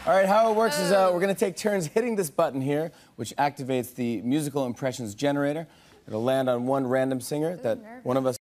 All right, how it works is we're going to take turns hitting this button here, which activates the musical impressions generator. It'll land on one random singer that one of us